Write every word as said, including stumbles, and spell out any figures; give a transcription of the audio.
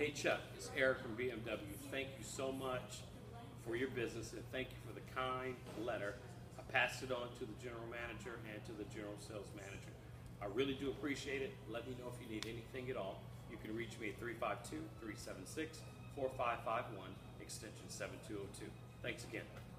Hey Chuck, it's Eric from B M W. Thank you so much for your business and thank you for the kind letter. I passed it on to the general manager and to the general sales manager. I really do appreciate it. Let me know if you need anything at all. You can reach me at three five two, three seven six, four five five one, extension seven two zero two. Thanks again.